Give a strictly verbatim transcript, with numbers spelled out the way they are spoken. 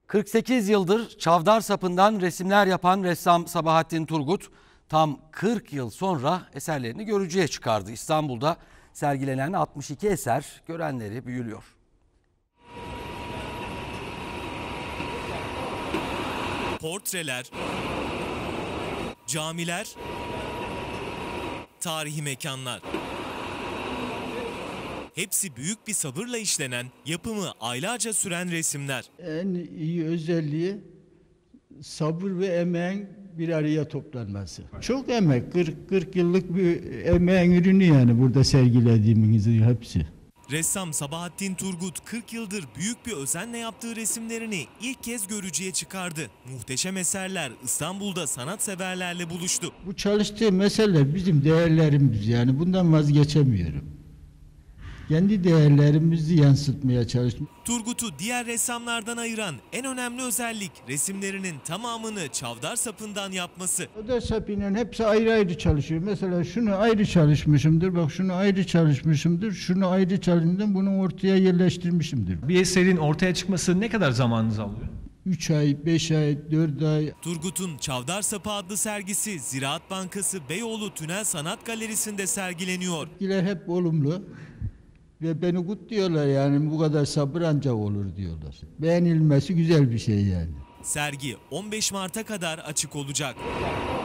kırk sekiz yıldır çavdar sapından resimler yapan ressam Sabahattin Turgut tam kırk yıl sonra eserlerini görücüye çıkardı. İstanbul'da sergilenen altmış iki eser görenleri büyülüyor. Portreler, camiler, tarihi mekanlar. Hepsi büyük bir sabırla işlenen, yapımı aylarca süren resimler. En iyi özelliği sabır ve emeğin bir araya toplanması. Çok emek, kırk kırk yıllık bir emeğin ürünü yani burada sergilediğimizin hepsi. Ressam Sabahattin Turgut kırk yıldır büyük bir özenle yaptığı resimlerini ilk kez görücüye çıkardı. Muhteşem eserler İstanbul'da sanatseverlerle buluştu. Bu çalıştığım eserler bizim değerlerimiz, yani bundan vazgeçemiyorum. Kendi değerlerimizi yansıtmaya çalıştım. Turgut'u diğer ressamlardan ayıran en önemli özellik resimlerinin tamamını çavdar sapından yapması. Çavdar sapının hepsi ayrı ayrı çalışıyor. Mesela şunu ayrı çalışmışımdır, bak şunu ayrı çalışmışımdır, şunu ayrı çalışmışımdır, bunu ortaya yerleştirmişimdir. Bir eserin ortaya çıkması ne kadar zamanınızı alıyor? üç ay, beş ay, dört ay. Turgut'un Çavdar Sapı adlı sergisi Ziraat Bankası Beyoğlu Tünel Sanat Galerisi'nde sergileniyor. Tepkiler hep olumlu. Ve beni kutluyorlar, yani bu kadar sabır ancak olur diyorlar. Beğenilmesi güzel bir şey yani. Sergi on beş Mart'a kadar açık olacak.